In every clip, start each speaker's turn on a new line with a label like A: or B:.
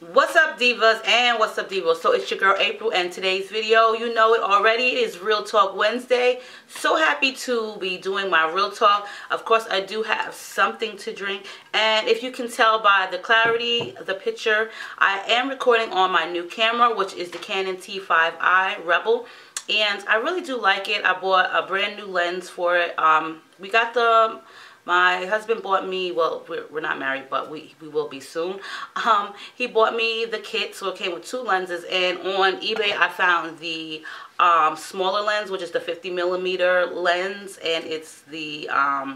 A: What's up, divas, and what's up, divas? So it's your girl April, and today's video, you know it already, it is Real Talk Wednesday. So happy to be doing my Real Talk. Of course, I do have something to drink, and if you can tell by the clarity of the picture, I am recording on my new camera, which is the Canon T5i Rebel, and I really do like it. I bought a brand new lens for it. My husband bought me, well, we're not married, but we will be soon. He bought me the kit, so it came with two lenses, and on eBay I found the smaller lens, which is the 50mm lens, and it's the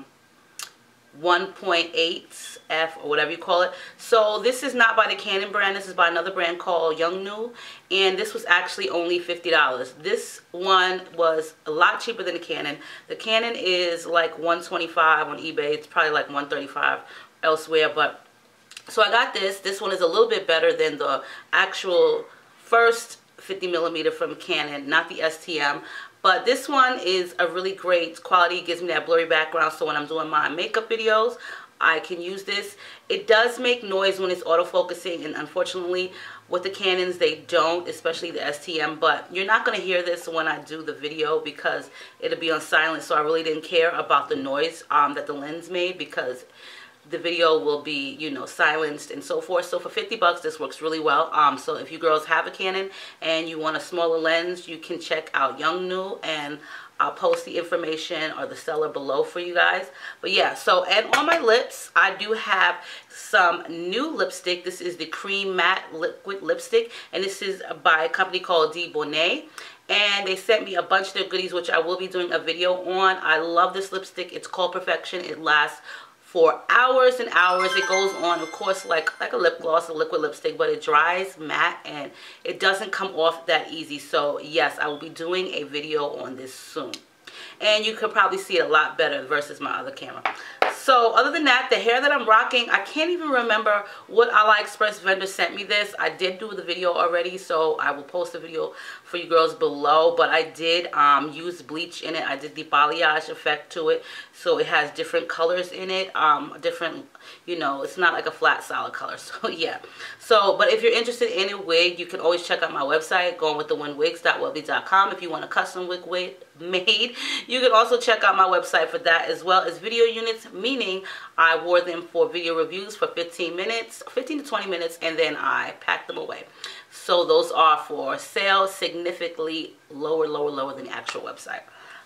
A: 1.8 f or whatever you call it. So this is not by the Canon brand, this is by another brand called Yongnuo, and this was actually only $50. This one was a lot cheaper than the Canon. The Canon is like $125 on eBay. It's probably like $135 elsewhere, but so I got this. This one is a little bit better than the actual first 50mm from Canon, not the STM. But this one is a really great quality. It gives me that blurry background, so when I'm doing my makeup videos, I can use this. It does make noise when it's autofocusing, and unfortunately with the Canons they don't, especially the STM, but you're not going to hear this when I do the video because it'll be on silent, so I really didn't care about the noise that the lens made because the video will be, you know, silenced and so forth. So for 50 bucks, this works really well. So if you girls have a Canon and you want a smaller lens, you can check out Yongnuo, and I'll post the information or the seller below for you guys. But yeah, so, and on my lips, I do have some new lipstick. This is the Cream Matte Liquid Lipstick, and this is by a company called De Bonnet. And they sent me a bunch of their goodies, which I will be doing a video on. I love this lipstick. It's called Perfection. It lasts for hours and hours. It goes on, of course, like a lip gloss, a liquid lipstick, but it dries matte and it doesn't come off that easy. So yes, I will be doing a video on this soon, and you could probably see it a lot better versus my other camera. So other than that, the hair that I'm rocking, I can't even remember what AliExpress vendor sent me this. I did do the video already, so I will post the video for you girls below, but I did use bleach in it. I did the balayage effect to it, so it has different colors in it, different, you know, it's not like a flat solid color. So yeah, so but if you're interested in a wig, you can always check out my website, goingwiththewindwigs.webly.com. if you want a custom wig made. You can also check out my website for that, as well as video units, meaning I wore them for video reviews for 15 to 20 minutes, and then I packed them away. So those are for sale, significantly lower than the actual website.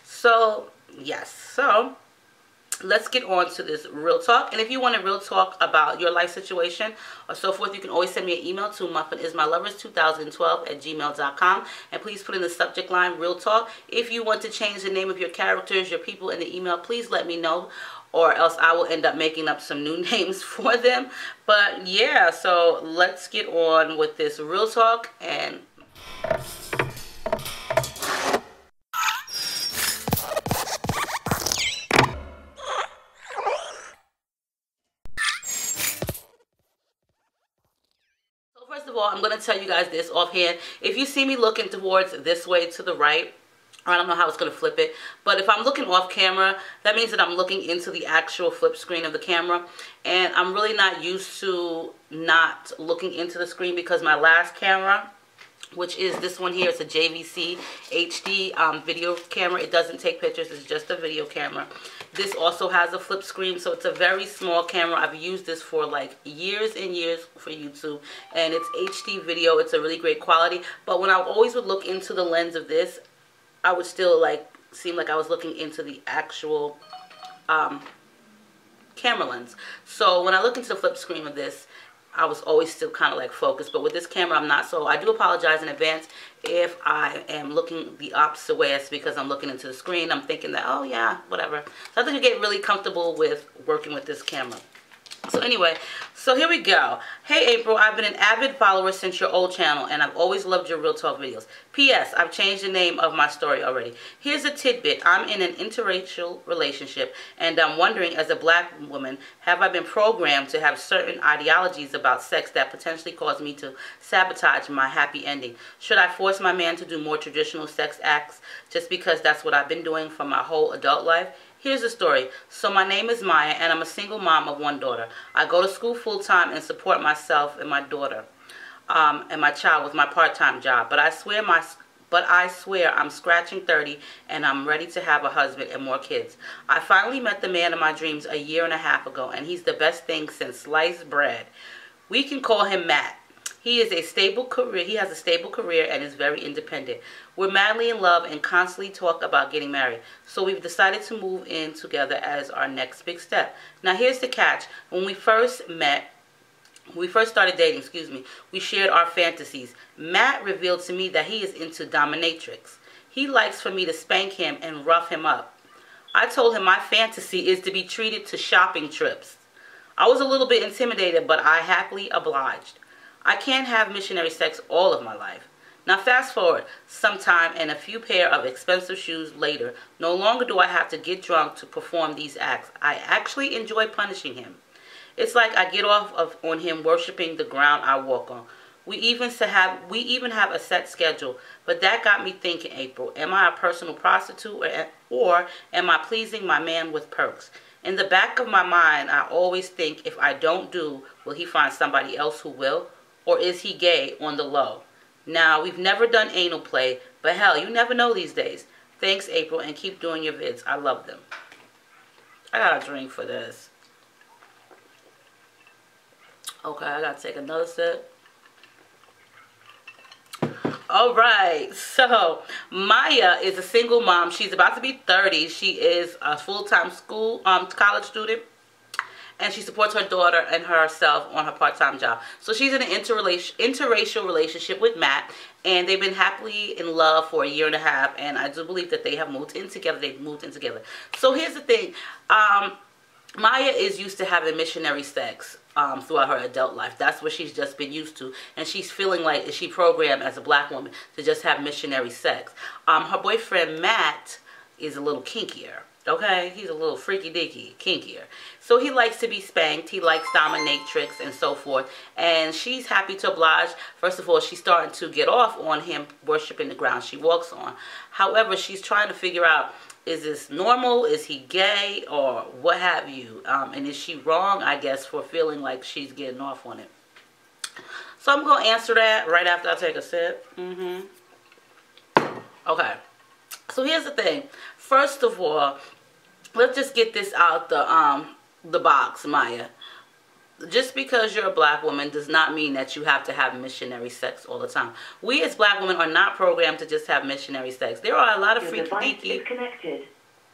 A: So yes, so let's get on to this real talk. And if you want a real talk about your life situation or so forth, you can always send me an email to Muffinismylovers2012@gmail.com, and please put in the subject line real talk. If you want to change the name of your characters, your people in the email, please let me know, or else I will end up making up some new names for them. But yeah, so let's get on with this real talk. And first of all, I'm going to tell you guys this offhand. If you see me looking towards this way to the right, I don't know how it's going to flip it, but if I'm looking off camera, that means that I'm looking into the actual flip screen of the camera, and I'm really not used to not looking into the screen because my last camera, which is this one here, it's a JVC HD video camera. It doesn't take pictures, it's just a video camera. This also has a flip screen, so it's a very small camera. I've used this for like years and years for YouTube, and it's HD video. It's a really great quality, but when I always would look into the lens of this, I would still like seem like I was looking into the actual camera lens. So when I look into the flip screen of this, I was always still kind of like focused, but with this camera I'm not. So I do apologize in advance if I am looking the opposite way. It's because I'm looking into the screen. I'm thinking that, oh yeah, whatever. So I think you get really comfortable with working with this camera. So anyway, so here we go. Hey April, I've been an avid follower since your old channel, and I've always loved your Real Talk videos. P.S. I've changed the name of my story already. Here's a tidbit. I'm in an interracial relationship, and I'm wondering, as a black woman, have I been programmed to have certain ideologies about sex that potentially cause me to sabotage my happy ending? Should I force my man to do more traditional sex acts just because that's what I've been doing for my whole adult life? Here's the story. So my name is Maya, and I'm a single mom of one daughter. I go to school full-time and support myself and my daughter. and my child with my part-time job. But I swear I'm scratching 30 and I'm ready to have a husband and more kids. I finally met the man of my dreams a year and a half ago, and he's the best thing since sliced bread. We can call him Matt. He has a stable career and is very independent. We're madly in love and constantly talk about getting married. So we've decided to move in together as our next big step. Now here's the catch. When we first started dating, we shared our fantasies. Matt revealed to me that he is into Dominatrix. He likes for me to spank him and rough him up. I told him my fantasy is to be treated to shopping trips. I was a little bit intimidated, but I happily obliged. I can't have missionary sex all of my life. Now fast forward sometime and a few pair of expensive shoes later, no longer do I have to get drunk to perform these acts. I actually enjoy punishing him. It's like I get off on him worshiping the ground I walk on. We even have a set schedule, but that got me thinking, April, am I a personal prostitute or am I pleasing my man with perks? In the back of my mind, I always think, if I don't do, will he find somebody else who will? Or is he gay on the low? Now, we've never done anal play, but hell, you never know these days. Thanks, April, and keep doing your vids. I love them. I got a drink for this. Okay, I gotta take another sip. Alright, so Maya is a single mom. She's about to be 30. She is a full-time college student. And she supports her daughter and herself on her part-time job. So she's in an interracial relationship with Matt. And they've been happily in love for a year and a half. And I do believe that they have moved in together. They've moved in together. So here's the thing. Maya is used to having missionary sex throughout her adult life. That's what she's just been used to. And she's feeling like she programmed as a black woman to just have missionary sex. Her boyfriend, Matt, is a little kinkier. Okay, he's a little freaky-deaky, kinkier. So he likes to be spanked. He likes dominatrix and so forth. And she's happy to oblige. First of all, she's starting to get off on him worshiping the ground she walks on. However, she's trying to figure out, is this normal? Is he gay? Or what have you? And is she wrong, I guess, for feeling like she's getting off on it? So I'm going to answer that right after I take a sip. Okay. So here's the thing. First of all, let's just get this out the box, Maya. Just because you're a black woman does not mean that you have to have missionary sex all the time. We as black women are not programmed to just have missionary sex. There are a lot of freaky-deaky.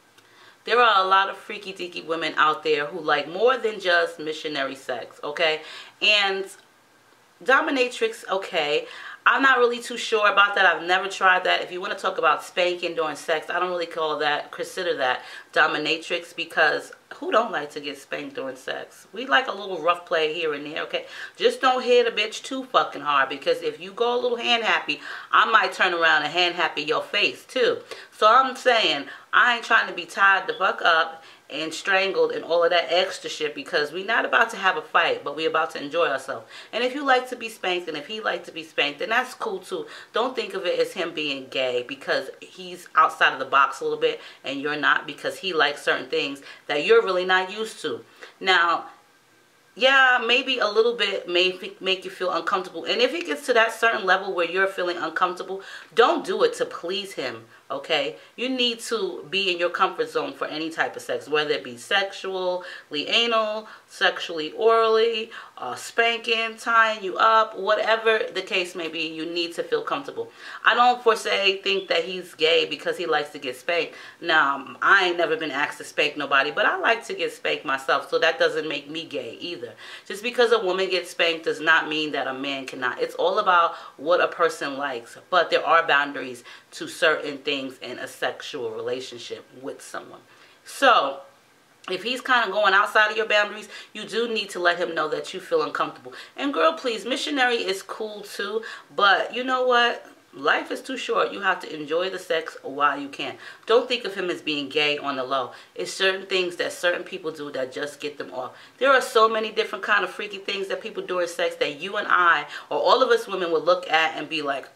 A: There are a lot of freaky-deaky women out there who like more than just missionary sex, okay? And dominatrix, okay. I'm not really too sure about that. I've never tried that. If you want to talk about spanking during sex, I don't really consider that dominatrix, because who don't like to get spanked during sex? We like a little rough play here and there, okay? Just don't hit a bitch too fucking hard, because if you go a little hand happy, I might turn around and hand happy your face too. So I'm saying, I ain't trying to be tied the fuck up and strangled and all of that extra shit, because we're not about to have a fight, but we're about to enjoy ourselves. And if you like to be spanked and if he likes to be spanked, then that's cool too. Don't think of it as him being gay because he's outside of the box a little bit and you're not, because he likes certain things that you're really not used to. Now, yeah, maybe a little bit may make you feel uncomfortable. And if it gets to that certain level where you're feeling uncomfortable, don't do it to please him, okay? You need to be in your comfort zone for any type of sex, whether it be sexually anal, sexually orally, spanking, tying you up, whatever the case may be, you need to feel comfortable. I don't per se think that he's gay because he likes to get spanked. Now, I ain't never been asked to spank nobody, but I like to get spanked myself, so that doesn't make me gay either. Just because a woman gets spanked does not mean that a man cannot. It's all about what a person likes, but there are boundaries to certain things in a sexual relationship with someone. So if he's kind of going outside of your boundaries, you do need to let him know that you feel uncomfortable. And girl, please, missionary is cool too, but you know what? Life is too short. You have to enjoy the sex while you can. Don't think of him as being gay on the low. It's certain things that certain people do that just get them off. There are so many different kind of freaky things that people do in sex that you and I, or all of us women, would look at and be like,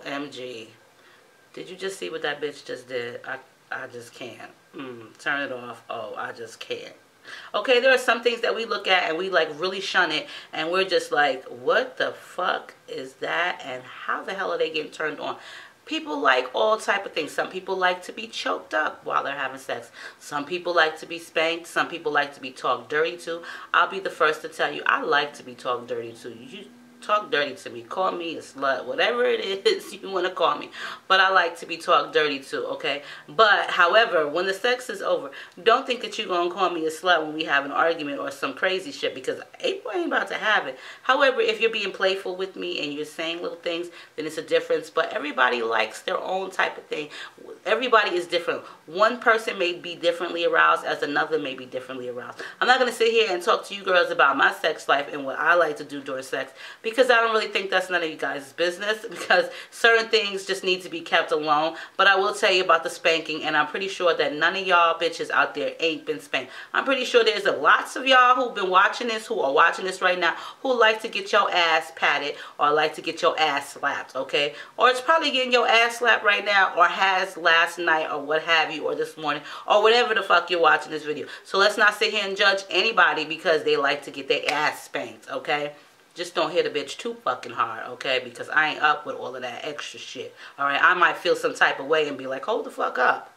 A: OMG. Did you just see what that bitch just did? I just can't. Turn it off. Oh, I just can't. Okay, there are some things that we look at and we like really shun it, and we're just like, what the fuck is that, and how the hell are they getting turned on? People like all type of things. Some people like to be choked up while they're having sex. Some people like to be spanked. Some people like to be talked dirty to. I'll be the first to tell you, I like to be talked dirty to. You talk dirty to me. Call me a slut. Whatever it is you want to call me. But I like to be talked dirty to, okay? But, however, when the sex is over, don't think that you're going to call me a slut when we have an argument or some crazy shit, because April ain't about to have it. However, if you're being playful with me and you're saying little things, then it's a difference. But everybody likes their own type of thing. Everybody is different. One person may be differently aroused as another may be differently aroused. I'm not going to sit here and talk to you girls about my sex life and what I like to do during sex, because I don't really think that's none of you guys' business, because certain things just need to be kept alone. But I will tell you about the spanking, and I'm pretty sure that none of y'all bitches out there ain't been spanked. I'm pretty sure there's lots of y'all who've been watching this, who are watching this right now, who like to get your ass patted or like to get your ass slapped, okay? Or it's probably getting your ass slapped right now, or has last night, or what have you, or this morning, or whatever the fuck you're watching this video. So let's not sit here and judge anybody because they like to get their ass spanked, okay? Just don't hit a bitch too fucking hard, okay? Because I ain't up with all of that extra shit, alright? I might feel some type of way and be like, hold the fuck up.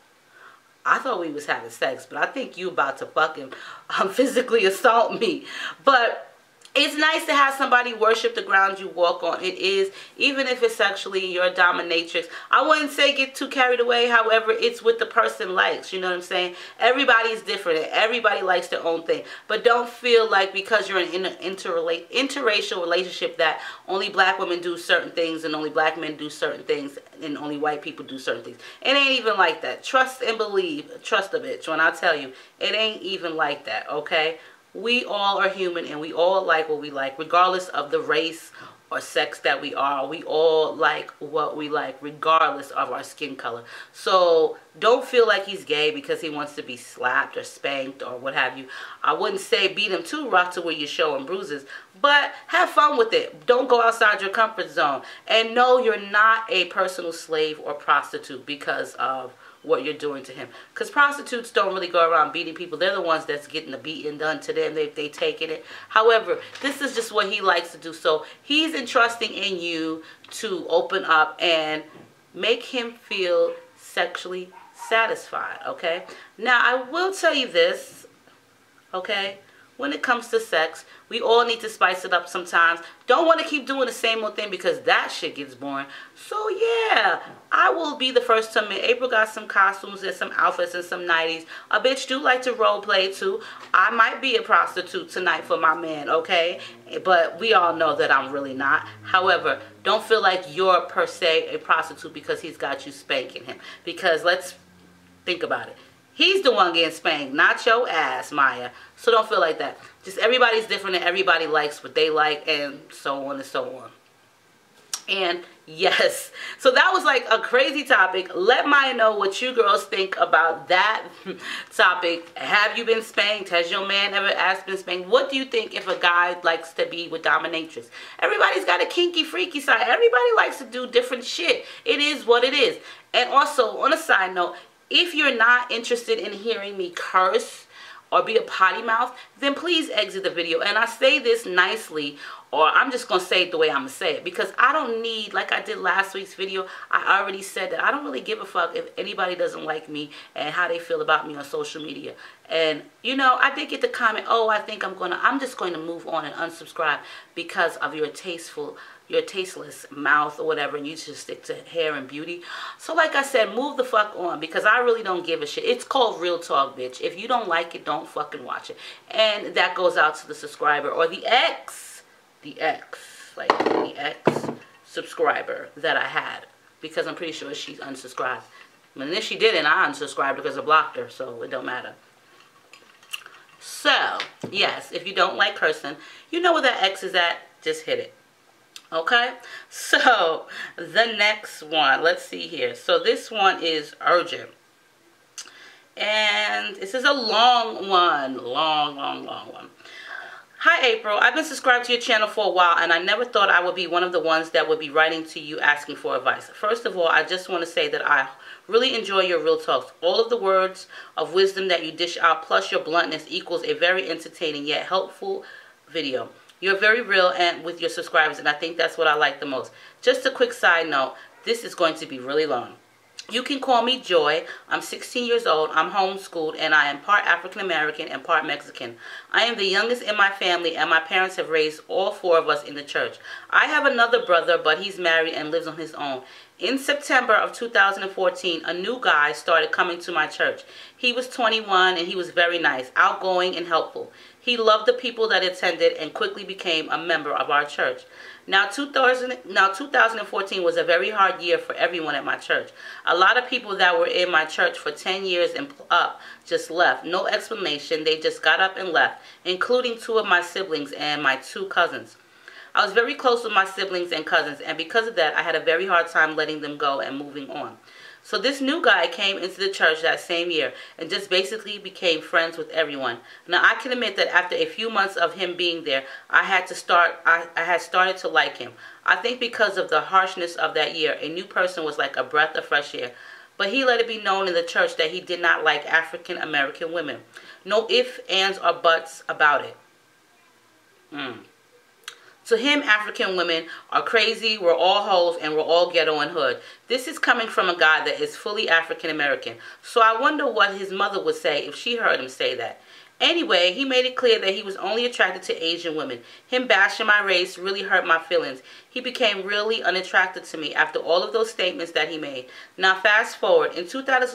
A: I thought we was having sex, but I think you about to fucking physically assault me. But it's nice to have somebody worship the ground you walk on. It is, even if it's sexually your dominatrix. I wouldn't say get too carried away. However, it's what the person likes. You know what I'm saying? Everybody's different. Everybody likes their own thing. But don't feel like because you're in an interracial relationship that only black women do certain things and only black men do certain things and only white people do certain things. It ain't even like that. Trust and believe. Trust a bitch when I tell you. It ain't even like that, okay? We all are human and we all like what we like, regardless of the race or sex that we are. We all like what we like, regardless of our skin color. So don't feel like he's gay because he wants to be slapped or spanked or what have you. I wouldn't say beat him too rough to where you're showing bruises, but have fun with it. Don't go outside your comfort zone. And no, you're not a personal slave or prostitute because of what you're doing to him, because prostitutes don't really go around beating people. They're the ones that's getting the beating done to them. They taking it. However, this is just what he likes to do. So he's entrusting in you to open up and make him feel sexually satisfied, okay? Now, I will tell you this, okay? When it comes to sex, we all need to spice it up sometimes. Don't want to keep doing the same old thing because that shit gets boring. So yeah, I will be the first to admit, April got some costumes and some outfits and some nighties. A bitch do like to role play too. I might be a prostitute tonight for my man, okay? But we all know that I'm really not. However, don't feel like you're per se a prostitute because he's got you spanking him. Because let's think about it. He's the one getting spanked, not your ass, Maya. So don't feel like that. Just everybody's different and everybody likes what they like and so on and so on. And yes, so that was like a crazy topic. Let Maya know what you girls think about that topic. Have you been spanked? Has your man ever been spanked? What do you think if a guy likes to be with dominatrix? Everybody's got a kinky, freaky side. Everybody likes to do different shit. It is what it is. And also, on a side note, if you're not interested in hearing me curse or be a potty mouth, then please exit the video. And I say this nicely, or I'm just going to say it the way I'm going to say it. Because I don't need, like I did last week's video, I already said that I don't really give a fuck if anybody doesn't like me and how they feel about me on social media. And, you know, I did get the comment, oh, I think I'm just going to move on and unsubscribe because of your tasteless mouth or whatever, and you should stick to hair and beauty. So like I said, move the fuck on because I really don't give a shit. It's called real talk, bitch. If you don't like it, don't fucking watch it. And that goes out to the subscriber or the ex subscriber that I had, because I'm pretty sure she's unsubscribed. And if she didn't, I unsubscribed because I blocked her, so it don't matter. So, yes, if you don't like cursing, you know where that X is at, just hit it. Okay, so the next one, let's see here. So this one is urgent. And this is a long one. Long one. Hi April, I've been subscribed to your channel for a while and I never thought I would be one of the ones that would be writing to you asking for advice. First of all, I just want to say that I really enjoy your real talks. All of the words of wisdom that you dish out plus your bluntness equals a very entertaining yet helpful video. You're very real and with your subscribers, and I think that's what I like the most. Just a quick side note, this is going to be really long. You can call me Joy. I'm 16 years old. I'm homeschooled and I am part African American and part Mexican. I am the youngest in my family and my parents have raised all four of us in the church. I have another brother, but he's married and lives on his own. In September of 2014, a new guy started coming to my church. He was 21 and he was very nice, outgoing and helpful. He loved the people that attended and quickly became a member of our church. Now 2014 was a very hard year for everyone at my church. A lot of people that were in my church for 10 years and up just left. No explanation. They just got up and left, including two of my siblings and my two cousins. I was very close with my siblings and cousins, and because of that, I had a very hard time letting them go and moving on. So this new guy came into the church that same year and just basically became friends with everyone. Now I can admit that after a few months of him being there, I had started to like him. I think because of the harshness of that year, a new person was like a breath of fresh air. But he let it be known in the church that he did not like African American women. No ifs, ands, or buts about it. To him, African women are crazy, we're all hoes, and we're all ghetto and hood. This is coming from a guy that is fully African American. So I wonder what his mother would say if she heard him say that. Anyway, he made it clear that he was only attracted to Asian women. Him bashing my race really hurt my feelings. He became really unattracted to me after all of those statements that he made. Now fast forward, in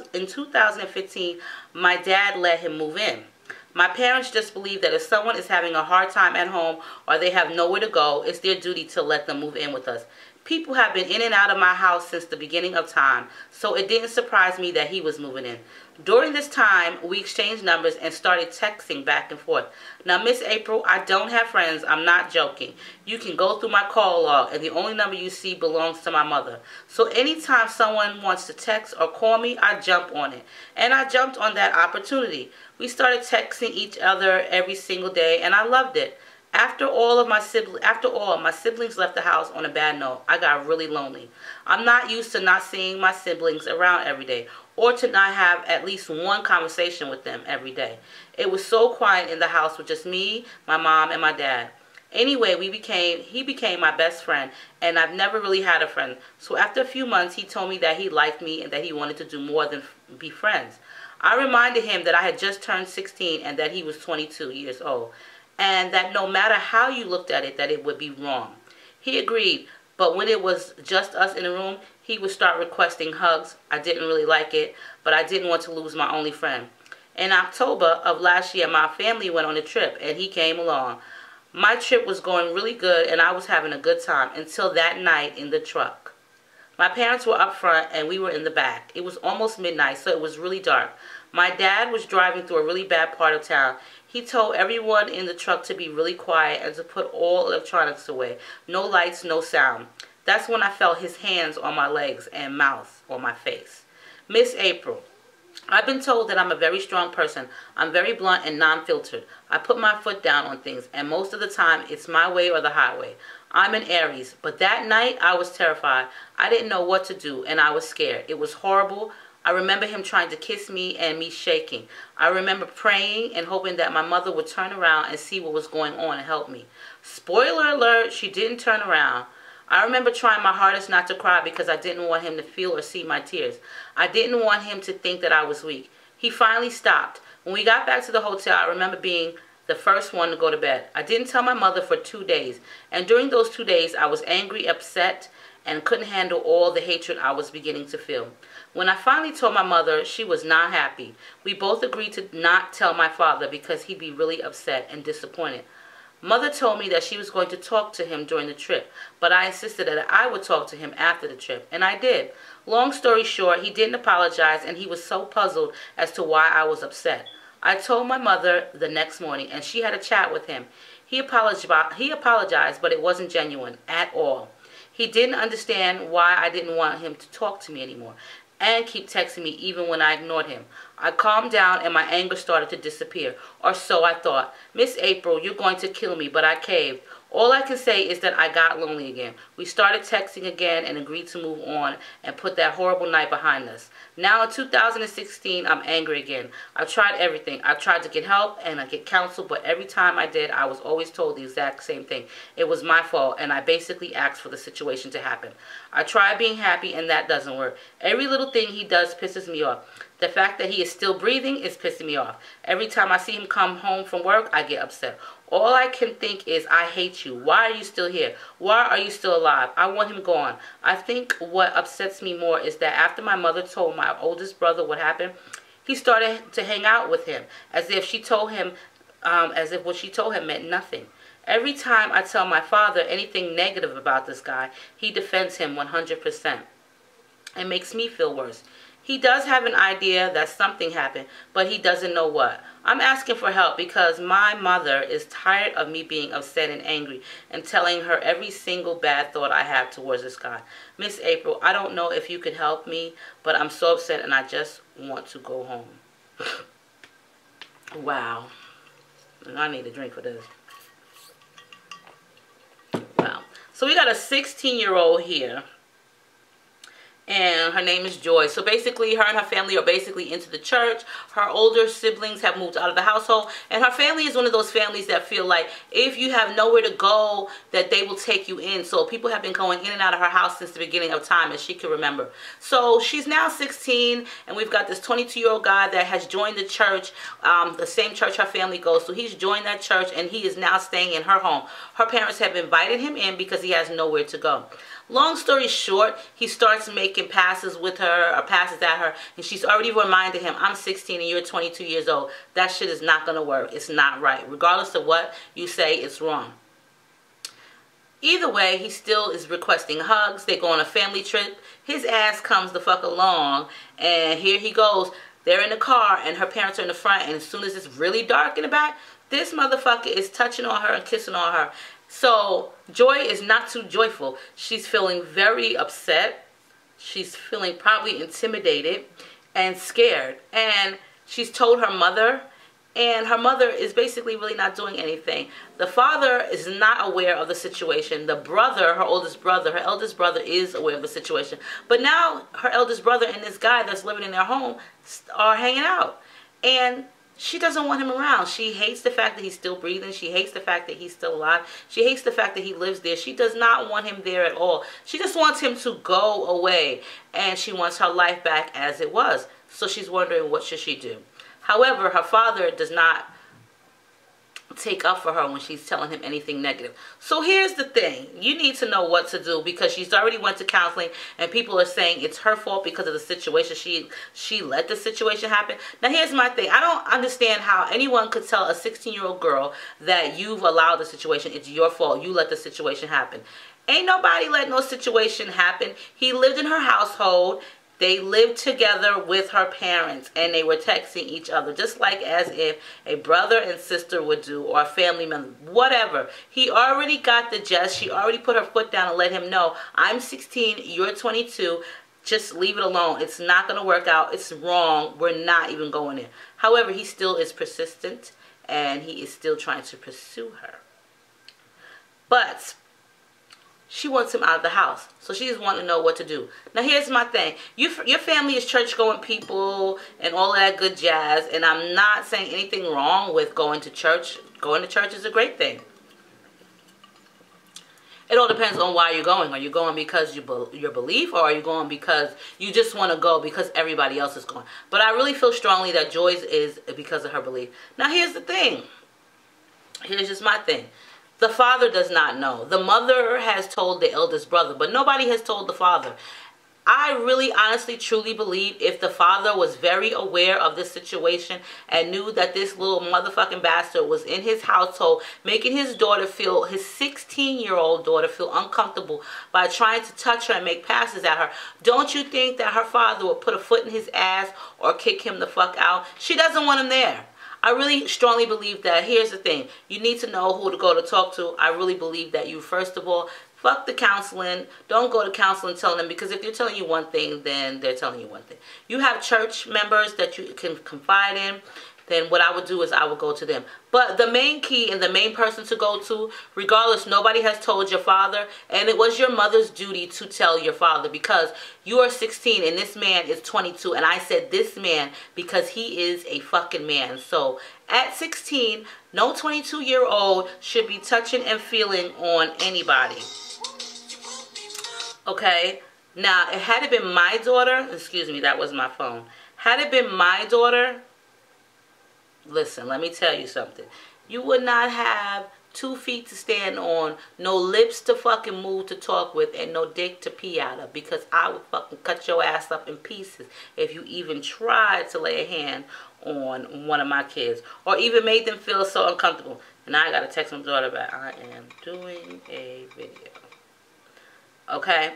A: 2015, my dad let him move in. My parents just believe that if someone is having a hard time at home or they have nowhere to go, it's their duty to let them move in with us. People have been in and out of my house since the beginning of time, so it didn't surprise me that he was moving in. During this time, we exchanged numbers and started texting back and forth. Now, Miss April, I don't have friends. I'm not joking. You can go through my call log, and the only number you see belongs to my mother. So anytime someone wants to text or call me, I jump on it. And I jumped on that opportunity. We started texting each other every single day, and I loved it. After all, my siblings left the house on a bad note. I got really lonely. I'm not used to not seeing my siblings around every day, or to not have at least one conversation with them every day. It was so quiet in the house with just me, my mom, and my dad. Anyway, he became my best friend, and I've never really had a friend. So after a few months, he told me that he liked me and that he wanted to do more than be friends. I reminded him that I had just turned 16 and that he was 22 years old, and that no matter how you looked at it, that it would be wrong. He agreed, but when it was just us in the room, he would start requesting hugs. I didn't really like it, but I didn't want to lose my only friend. In October of last year, my family went on a trip, and he came along. My trip was going really good, and I was having a good time until that night in the truck. My parents were up front, and we were in the back. It was almost midnight, so it was really dark. My dad was driving through a really bad part of town. He told everyone in the truck to be really quiet and to put all electronics away. No lights, no sound. That's when I felt his hands on my legs and mouth on my face. Miss April, I've been told that I'm a very strong person. I'm very blunt and non-filtered. I put my foot down on things, and most of the time it's my way or the highway. I'm an Aries, but that night I was terrified. I didn't know what to do, and I was scared. It was horrible. I remember him trying to kiss me and me shaking. I remember praying and hoping that my mother would turn around and see what was going on and help me. Spoiler alert, she didn't turn around. I remember trying my hardest not to cry because I didn't want him to feel or see my tears. I didn't want him to think that I was weak. He finally stopped. When we got back to the hotel, I remember being the first one to go to bed. I didn't tell my mother for 2 days. And during those 2 days, I was angry, upset, and couldn't handle all the hatred I was beginning to feel. When I finally told my mother, she was not happy. We both agreed to not tell my father because he'd be really upset and disappointed. Mother told me that she was going to talk to him during the trip, but I insisted that I would talk to him after the trip, and I did. Long story short, he didn't apologize, and he was so puzzled as to why I was upset. I told my mother the next morning, and she had a chat with him. He apologized, but it wasn't genuine at all. He didn't understand why I didn't want him to talk to me anymore. and keep texting me even when I ignored him. I calmed down and my anger started to disappear, or so I thought. Miss April, you're going to kill me, but I caved. All I can say is that I got lonely again. We started texting again and agreed to move on and put that horrible night behind us. Now in 2016, I'm angry again. I've tried everything. I've tried to get help and I get counsel, but every time I did, I was always told the exact same thing. It was my fault, and I basically asked for the situation to happen. I try being happy, and that doesn't work. Every little thing he does pisses me off. The fact that he is still breathing is pissing me off. Every time I see him come home from work, I get upset. All I can think is, I hate you. Why are you still here? Why are you still alive? I want him gone. I think what upsets me more is that after my mother told my oldest brother what happened, he started to hang out with him, as if she told him, as if what she told him meant nothing. Every time I tell my father anything negative about this guy, he defends him 100%. It makes me feel worse. He does have an idea that something happened, but he doesn't know what. I'm asking for help because my mother is tired of me being upset and angry and telling her every single bad thought I have towards this guy. Miss April, I don't know if you could help me, but I'm so upset and I just want to go home. Wow. I need a drink for this. Wow. So we got a 16-year-old here. And her name is Joy. So basically, her and her family are basically into the church. Her older siblings have moved out of the household. And her family is one of those families that feel like if you have nowhere to go, that they will take you in. So people have been going in and out of her house since the beginning of time, as she can remember. So she's now 16, and we've got this 22-year-old guy that has joined the church, the same church her family goes to. He's joined that church, and he is now staying in her home. Her parents have invited him in because he has nowhere to go. Long story short, he starts making passes with her, or passes at her, and she's already reminded him, I'm 16 and you're 22 years old. That shit is not going to work. It's not right. Regardless of what you say, it's wrong. Either way, he still is requesting hugs. They go on a family trip. His ass comes the fuck along, and here he goes. They're in the car, and her parents are in the front, and as soon as it's really dark in the back, this motherfucker is touching on her and kissing on her. So Joy is not too joyful. She's feeling very upset. She's feeling probably intimidated and scared. And she's told her mother, and her mother is basically really not doing anything. The father is not aware of the situation. The brother, her eldest brother is aware of the situation. But now her eldest brother and this guy that's living in their home are hanging out. And she doesn't want him around. She hates the fact that he's still breathing. She hates the fact that he's still alive. She hates the fact that he lives there. She does not want him there at all. She just wants him to go away. And she wants her life back as it was. So she's wondering, what should she do? However, her father does not take up for her when she's telling him anything negative. So here's the thing. You need to know what to do, because she's already went to counseling and people are saying it's her fault because of the situation. She let the situation happen. Now here's my thing. I don't understand how anyone could tell a 16-year-old girl that you've allowed the situation. It's your fault. You let the situation happen. Ain't nobody let no situation happen. He lived in her household. They lived together with her parents, and they were texting each other, just like as if a brother and sister would do, or a family member, whatever. He already got the gist. She already put her foot down and let him know, I'm 16, you're 22, just leave it alone. It's not going to work out. It's wrong. We're not even going there. However, he still is persistent, and he is still trying to pursue her. But she wants him out of the house. So she just wants to know what to do. Now here's my thing. Your family is church-going people and all of that good jazz. And I'm not saying anything wrong with going to church. Going to church is a great thing. It all depends on why you're going. Are you going because your belief, or are you going because you just want to go because everybody else is going? But I really feel strongly that Joy's is because of her belief. Now here's the thing. Here's just my thing. The father does not know. The mother has told the eldest brother, but nobody has told the father. I really, honestly, truly believe if the father was very aware of this situation and knew that this little motherfucking bastard was in his household, making his daughter feel, his 16-year-old daughter feel uncomfortable by trying to touch her and make passes at her, don't you think that her father would put a foot in his ass or kick him the fuck out? She doesn't want him there. I really strongly believe that. Here's the thing. You need to know who to go to talk to. I really believe that you, first of all fuck the counseling. Don't go to counseling telling them, because if they're telling you one thing, then they're telling you one thing. You have church members that you can confide in, then what I would do is I would go to them. But the main key and the main person to go to, regardless, nobody has told your father, and it was your mother's duty to tell your father, because you are 16 and this man is 22, and I said this man because he is a fucking man. So at 16, no 22-year-old should be touching and feeling on anybody. Okay? Now, had it been my daughter, excuse me, that was my phone. Had it been my daughter, listen, let me tell you something. You would not have 2 feet to stand on, no lips to fucking move to talk with, and no dick to pee out of, because I would fucking cut your ass up in pieces if you even tried to lay a hand on one of my kids, or even made them feel so uncomfortable. And I gotta text my daughter back, I am doing a video. Okay?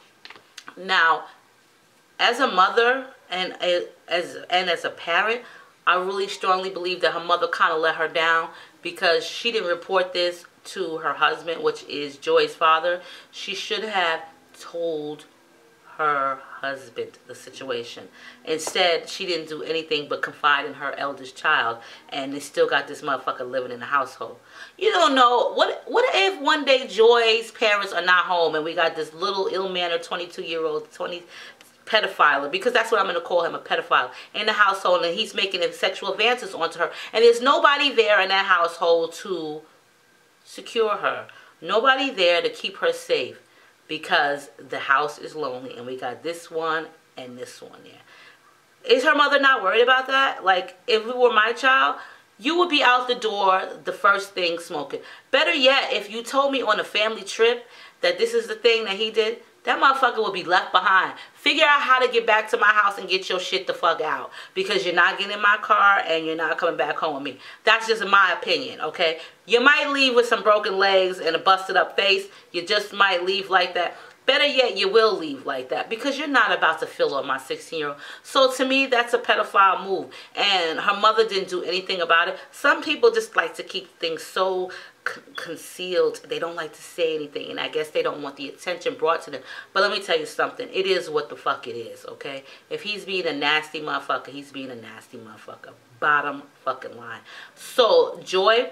A: Now, as a mother and as a parent, I really strongly believe that her mother kind of let her down, because she didn't report this to her husband, which is Joy's father. She should have told her husband the situation. Instead, she didn't do anything but confide in her eldest child, and they still got this motherfucker living in the household. You don't know, what if one day Joy's parents are not home and we got this little ill-mannered 22-year-old, pedophile, because that's what I'm going to call him, a pedophile, in the household, and he's making sexual advances onto her, and there's nobody there in that household to secure her, nobody there to keep her safe, because the house is lonely, and we got this one and this one there. Is her mother not worried about that? Like, if it were my child, you would be out the door the first thing smoking. Better yet, if you told me on a family trip that this is the thing that he did, that motherfucker will be left behind. Figure out how to get back to my house and get your shit the fuck out, because you're not getting in my car and you're not coming back home with me. That's just my opinion, okay? You might leave with some broken legs and a busted up face. You just might leave like that. Better yet, you will leave like that, because you're not about to fill on my 16-year-old. So to me, that's a pedophile move. And her mother didn't do anything about it. Some people just like to keep things so concealed. They don't like to say anything, and I guess they don't want the attention brought to them. But let me tell you something. It is what the fuck it is, okay? If he's being a nasty motherfucker, he's being a nasty motherfucker. Bottom fucking line. So, Joy,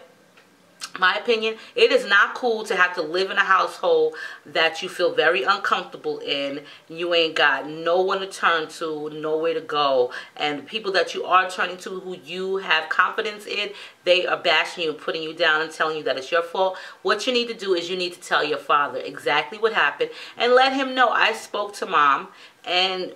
A: my opinion, it is not cool to have to live in a household that you feel very uncomfortable in. You ain't got no one to turn to, nowhere to go, and the people that you are turning to, who you have confidence in, they are bashing you and putting you down and telling you that it's your fault. What you need to do is you need to tell your father exactly what happened and let him know, I spoke to mom and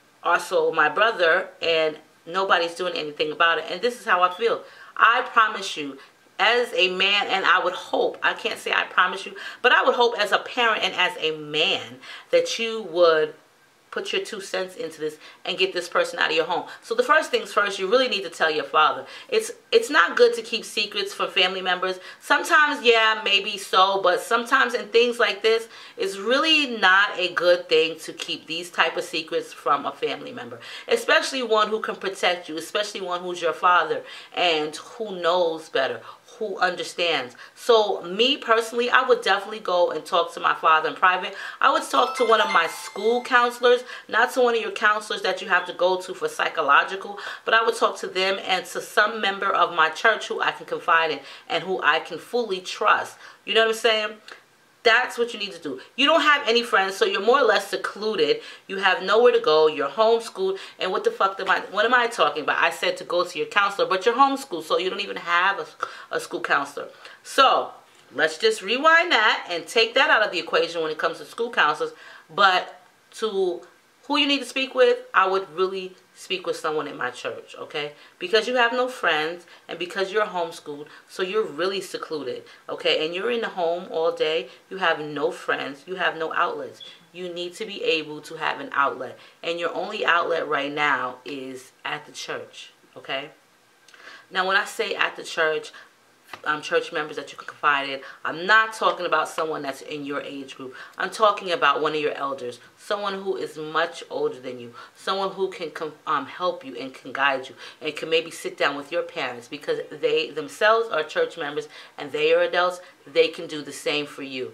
A: also my brother, and nobody's doing anything about it, and this is how I feel. I promise you, as a man, and I would hope, I can't say I promise you, but I would hope as a parent and as a man that you would put your 2 cents into this and get this person out of your home. So the first things first, you really need to tell your father. It's not good to keep secrets from family members. Sometimes, yeah, maybe so, but sometimes in things like this, it's really not a good thing to keep these type of secrets from a family member, especially one who can protect you, especially one who's your father and who knows better, who understands. So me personally, I would definitely go and talk to my father in private. I would talk to one of my school counselors, not to one of your counselors that you have to go to for psychological, but I would talk to them and to some member of my church who I can confide in and who I can fully trust. You know what I'm saying? That's what you need to do. You don't have any friends, so you're more or less secluded. You have nowhere to go. You're homeschooled. And what the fuck what am I talking about? I said to go to your counselor, but you're homeschooled, so you don't even have a school counselor. So let's just rewind that and take that out of the equation when it comes to school counselors. But to who you need to speak with, I would really speak with someone in my church, okay? Because you have no friends and because you're homeschooled, so you're really secluded, okay? And you're in the home all day. You have no friends. You have no outlets. You need to be able to have an outlet. And your only outlet right now is at the church, okay? Now, when I say at the church, church members that you can confide in, I'm not talking about someone that's in your age group. I'm talking about one of your elders, someone who is much older than you, someone who can help you and can guide you and can maybe sit down with your parents, because they themselves are church members and they are adults. They can do the same for you.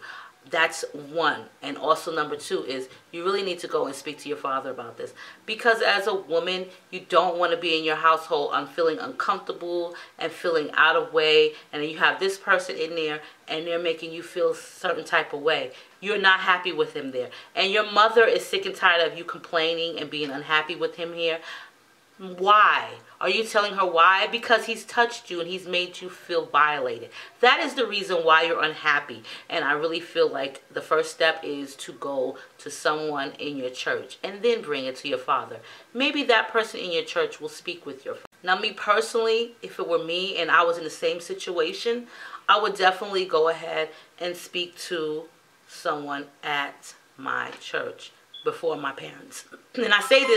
A: That's one. And also number two is you really need to go and speak to your father about this. Because as a woman, you don't want to be in your household feeling uncomfortable and feeling out of way. And then you have this person in there and they're making you feel a certain type of way. You're not happy with him there. And your mother is sick and tired of you complaining and being unhappy with him here. Why? Are you telling her why? Because he's touched you and he's made you feel violated. That is the reason why you're unhappy. And I really feel like the first step is to go to someone in your church and then bring it to your father. Maybe that person in your church will speak with your father. Now, me personally, if it were me and I was in the same situation, I would definitely go ahead and speak to someone at my church before my parents. And I say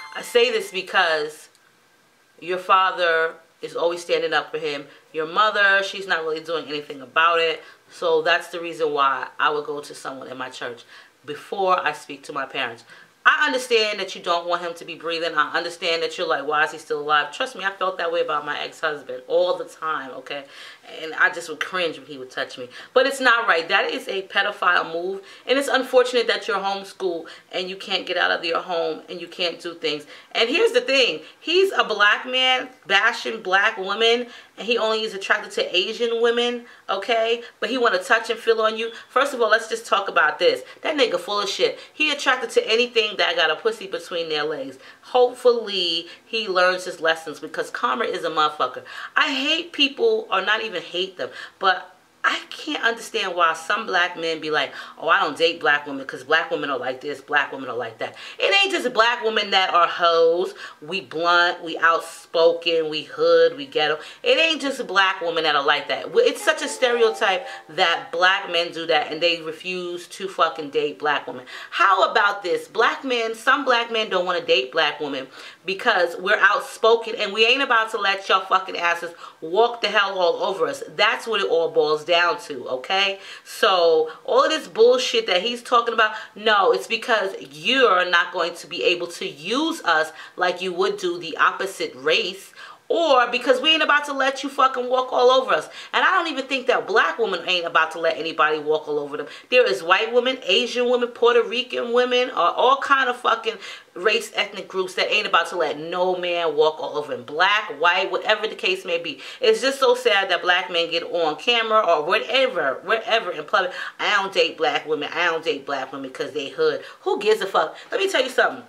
A: this because your father is always standing up for him. Your mother, she's not really doing anything about it. So that's the reason why I would go to someone in my church before I speak to my parents. I understand that you don't want him to be breathing. I understand that you're like, why is he still alive? Trust me, I felt that way about my ex-husband all the time, okay? And I just would cringe when he would touch me. But it's not right. That is a pedophile move. And it's unfortunate that you're homeschooled and you can't get out of your home and you can't do things. And here's the thing. He's a black man bashing black women and he only is attracted to Asian women, okay? But he want to touch and feel on you. First of all, let's just talk about this. That nigga full of shit. He attracted to anything that got a pussy between their legs. Hopefully, he learns his lessons because karma is a motherfucker. I hate people, or not even hate them, but I can't understand why some black men be like, oh, I don't date black women because black women are like this, black women are like that. It ain't just black women that are hoes. We blunt, we outspoken, we hood, we ghetto. It ain't just black women that are like that. It's such a stereotype that black men do that and they refuse to fucking date black women. How about this? Black men, some black men don't want to date black women because we're outspoken and we ain't about to let y'all fucking asses walk the hell all over us. That's what it all boils down to, okay? So all of this bullshit that he's talking about, no, it's because you're not going to be able to use us like you would do the opposite race, or because we ain't about to let you fucking walk all over us. And I don't even think that black women ain't about to let anybody walk all over them. There is white women, Asian women, Puerto Rican women, or all kind of fucking race, ethnic groups that ain't about to let no man walk all over them. Black, white, whatever the case may be. It's just so sad that black men get on camera or wherever in public. I don't date black women. I don't date black women because they hood. Who gives a fuck? Let me tell you something.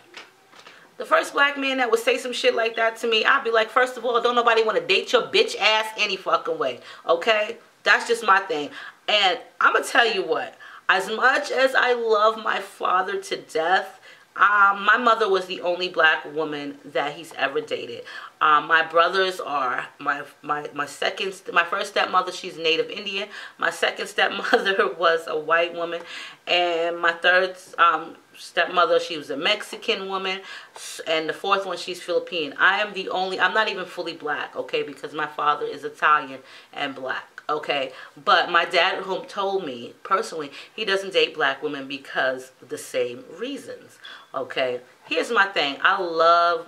A: The first black man that would say some shit like that to me, I'd be like, first of all, don't nobody want to date your bitch ass any fucking way, okay? That's just my thing. And I'm going to tell you what, as much as I love my father to death, my mother was the only black woman that he's ever dated. My brothers are, my first stepmother, she's Native Indian. My second stepmother was a white woman. And my third stepmother, she was a Mexican woman. And the fourth one, she's Filipino. I'm not even fully black, okay, because my father is Italian and black. Okay, but my dad, whom told me personally, he doesn't date black women because of the same reasons. Okay, here's my thing. I love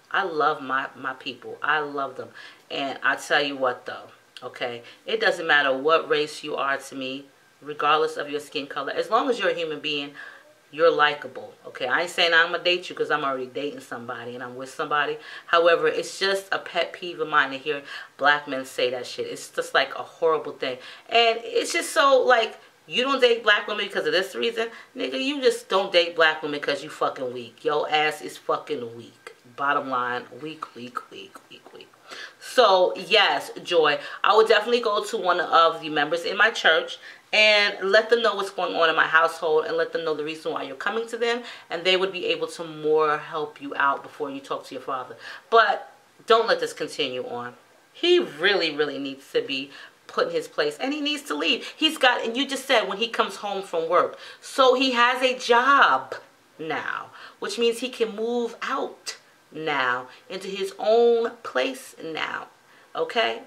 A: my people. I love them, and I tell you what though. Okay, it doesn't matter what race you are to me, regardless of your skin color. As long as you're a human being, you're likable. Okay, I ain't saying I'm gonna date you because I'm already dating somebody and I'm with somebody. However, it's just a pet peeve of mine to hear black men say that shit. It's just like a horrible thing. And it's just so like, you don't date black women because of this reason? Nigga, you just don't date black women because you fucking weak. Your ass is fucking weak. Bottom line, weak, weak, weak, weak, weak. So, yes, Joy, I would definitely go to one of the members in my church and let them know what's going on in my household and let them know the reason why you're coming to them, and they would be able to more help you out before you talk to your father. But don't let this continue on. He really, really needs to be put in his place, and he needs to leave. He's got, and you just said when he comes home from work. So he has a job now, which means he can move out now into his own place now. Okay?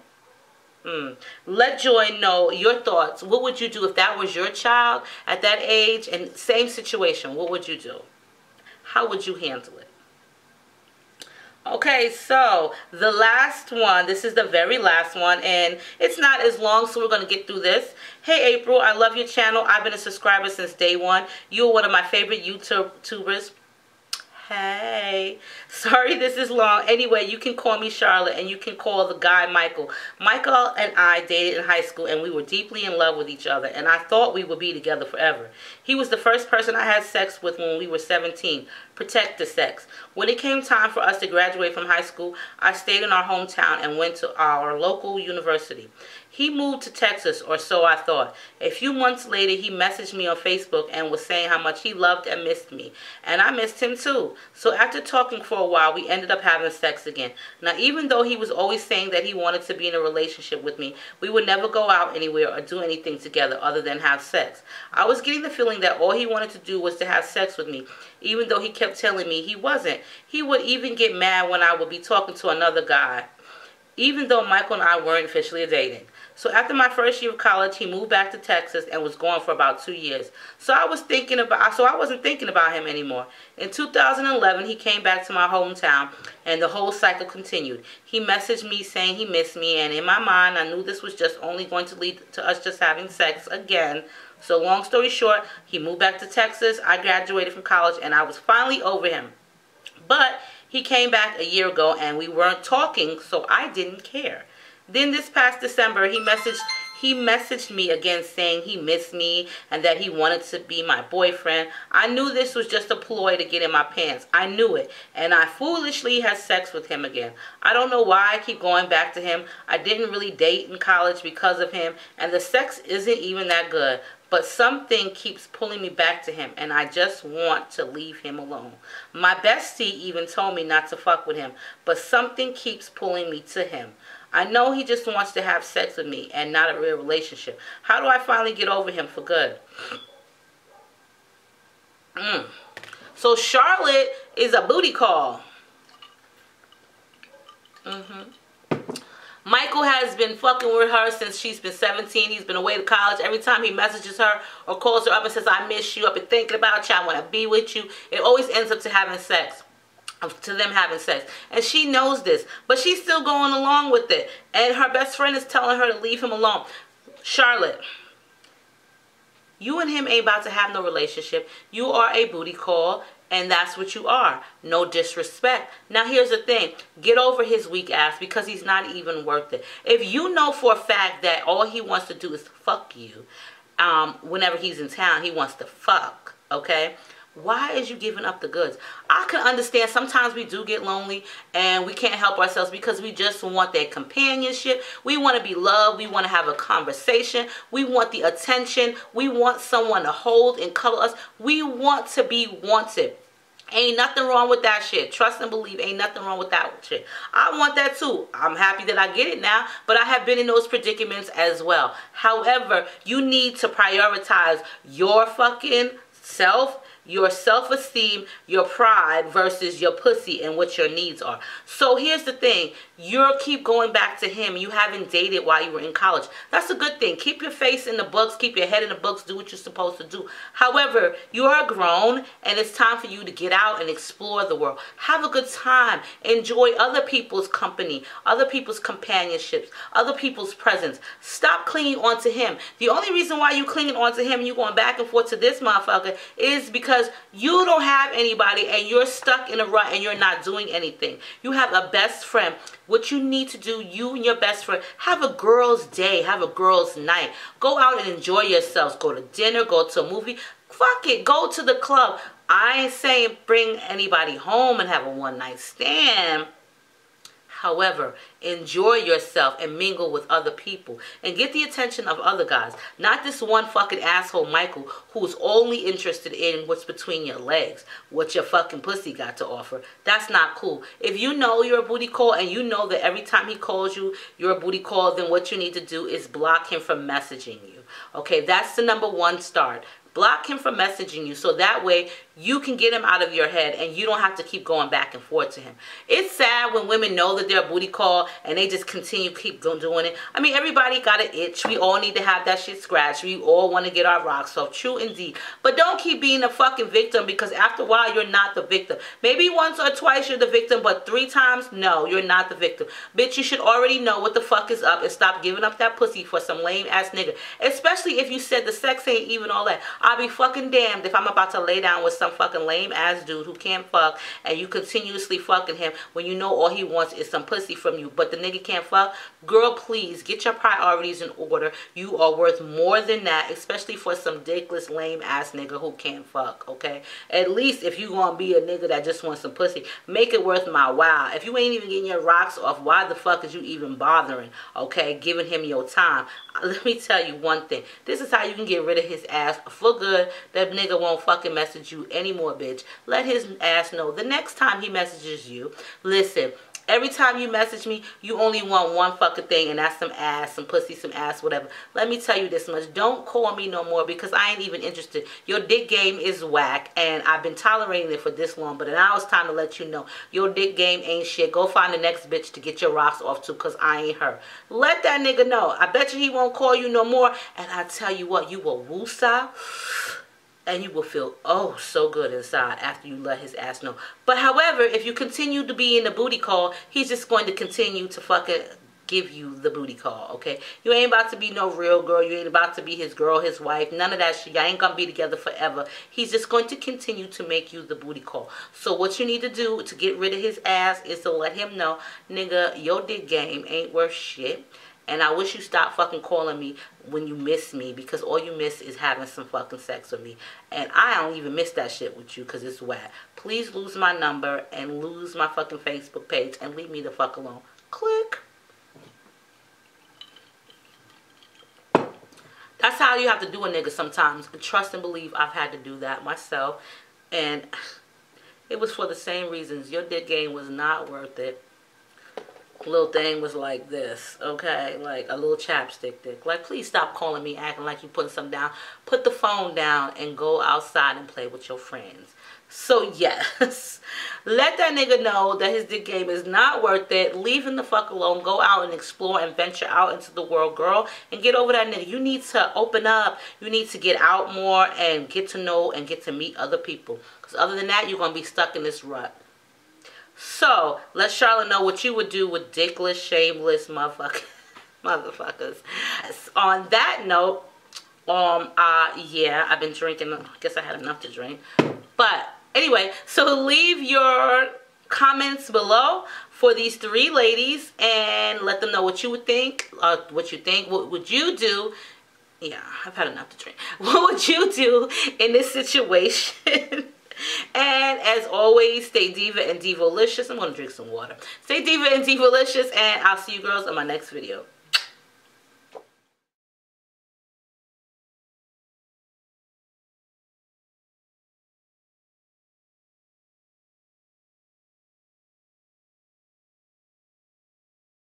A: Let Joy know your thoughts. What would you do if that was your child at that age and same situation? What would you do? How would you handle it? Okay, so the last one, this is the very last one, and it's not as long, so we're going to get through this. Hey April, I love your channel. I've been a subscriber since day one. You're one of my favorite YouTubers. Hey, sorry this is long. Anyway, you can call me Charlotte and you can call the guy Michael. Michael and I dated in high school and we were deeply in love with each other and I thought we would be together forever. He was the first person I had sex with when we were 17. Protect the sex. When it came time for us to graduate from high school, I stayed in our hometown and went to our local university. He moved to Texas, or so I thought. A few months later, he messaged me on Facebook and was saying how much he loved and missed me. And I missed him too. So after talking for a while, we ended up having sex again. Now, even though he was always saying that he wanted to be in a relationship with me, we would never go out anywhere or do anything together other than have sex. I was getting the feeling that all he wanted to do was to have sex with me, even though he kept telling me he wasn't. He would even get mad when I would be talking to another guy, even though Michael and I weren't officially dating. So after my first year of college, he moved back to Texas and was gone for about 2 years. So I wasn't thinking about him anymore. In 2011, he came back to my hometown and the whole cycle continued. He messaged me saying he missed me, and in my mind, I knew this was just only going to lead to us just having sex again. So long story short, he moved back to Texas. I graduated from college and I was finally over him. But he came back a year ago and we weren't talking, so I didn't care. Then this past December, he messaged me again saying he missed me and that he wanted to be my boyfriend. I knew this was just a ploy to get in my pants. I knew it. And I foolishly had sex with him again. I don't know why I keep going back to him. I didn't really date in college because of him. And the sex isn't even that good. But something keeps pulling me back to him, and I just want to leave him alone. My bestie even told me not to fuck with him, but something keeps pulling me to him. I know he just wants to have sex with me and not a real relationship. How do I finally get over him for good? So Charlotte is a booty call. Michael has been fucking with her since she's been 17. He's been away to college. Every time he messages her or calls her up and says, I miss you, I've been thinking about you, I want to be with you, it always ends up to having sex. To them having sex. And she knows this, but she's still going along with it. And her best friend is telling her to leave him alone. Charlotte, you and him ain't about to have no relationship. You are a booty call. And that's what you are. No disrespect. Now here's the thing. Get over his weak ass because he's not even worth it. If you know for a fact that all he wants to do is fuck you, whenever he's in town, he wants to fuck, okay? Why is you giving up the goods? I can understand sometimes we do get lonely and we can't help ourselves because we just want that companionship. We want to be loved. We want to have a conversation. We want the attention. We want someone to hold and cuddle us. We want to be wanted. Ain't nothing wrong with that shit. Trust and believe, ain't nothing wrong with that shit. I want that too. I'm happy that I get it now, but I have been in those predicaments as well. However, you need to prioritize your fucking self, your self-esteem, your pride versus your pussy and what your needs are. So here's the thing. You keep going back to him. You haven't dated while you were in college. That's a good thing. Keep your face in the books. Keep your head in the books. Do what you're supposed to do. However, you are grown and it's time for you to get out and explore the world. Have a good time. Enjoy other people's company, other people's companionships, other people's presence. Stop clinging on to him. The only reason why you clinging on to him and you going back and forth to this motherfucker is because you don't have anybody and you're stuck in a rut and you're not doing anything. You have a best friend. What you need to do, you and your best friend, have a girl's day, have a girl's night. Go out and enjoy yourselves. Go to dinner, go to a movie. Fuck it, go to the club. I ain't saying bring anybody home and have a one-night stand. However, enjoy yourself and mingle with other people and get the attention of other guys. Not this one fucking asshole Michael who's only interested in what's between your legs, what your fucking pussy got to offer. That's not cool. If you know you're a booty call and you know that every time he calls you, you're a booty call, then what you need to do is block him from messaging you. Okay, that's the #1 start. Block him from messaging you, so that way you can get him out of your head and you don't have to keep going back and forth to him. It's sad when women know that they're a booty call and they just keep doing it. I mean, everybody got an itch. We all need to have that shit scratched. We all want to get our rocks off. True indeed. But don't keep being a fucking victim, because after a while, you're not the victim. Maybe once or twice you're the victim, but 3 times, no, you're not the victim. Bitch, you should already know what the fuck is up and stop giving up that pussy for some lame ass nigga. Especially if you said the sex ain't even all that. I'll be fucking damned if I'm about to lay down with some fucking lame ass dude who can't fuck and you continuously fucking him when you know all he wants is some pussy from you, but the nigga can't fuck. Girl, please get your priorities in order. You are worth more than that, especially for some dickless lame ass nigga who can't fuck, okay? At least if you gonna be a nigga that just wants some pussy, make it worth my while. If you ain't even getting your rocks off, why the fuck is you even bothering, okay, giving him your time? Let me tell you one thing. This is how you can get rid of his ass for good. That nigga won't fucking message you anymore, bitch. Let his ass know the next time he messages you, listen, every time you message me, you only want one fucking thing, and that's some ass, some pussy, some ass, whatever. Let me tell you this much. Don't call me no more, because I ain't even interested. Your dick game is whack, and I've been tolerating it for this long, but now it's time to let you know. Your dick game ain't shit. Go find the next bitch to get your rocks off to, because I ain't her. Let that nigga know. I bet you he won't call you no more, and I tell you what, you will woosah. And you will feel, oh, so good inside after you let his ass know. But however, if you continue to be in the booty call, he's just going to continue to fucking give you the booty call, okay? You ain't about to be no real girl. You ain't about to be his girl, his wife. None of that shit. Y'all ain't going to be together forever. He's just going to continue to make you the booty call. So what you need to do to get rid of his ass is to let him know, nigga, your dick game ain't worth shit. And I wish you stop fucking calling me when you miss me, because all you miss is having some fucking sex with me. And I don't even miss that shit with you because it's whack. Please lose my number and lose my fucking Facebook page and leave me the fuck alone. Click. That's how you have to do a nigga sometimes. Trust and believe I've had to do that myself. And it was for the same reasons. Your dick game was not worth it. Little thing was like this, okay, like a little chapstick dick. Like, please stop calling me acting like you putting something down. Put the phone down and go outside and play with your friends. So yes, let that nigga know that his dick game is not worth it. Leave him the fuck alone. Go out and explore and venture out into the world, girl, and get over that nigga. You need to open up. You need to get out more and get to know and get to meet other people, because other than that, you're gonna be stuck in this rut. So, let Charlotte know what you would do with dickless, shameless motherfuckers. On that note, yeah, I've been drinking. I guess I had enough to drink. But, anyway, so leave your comments below for these 3 ladies and let them know what you would think. What you think. What would you do? Yeah, I've had enough to drink. What would you do in this situation? And as always, stay diva and divolicious. I'm going to drink some water. Stay diva and divolicious, and I'll see you girls in my next video.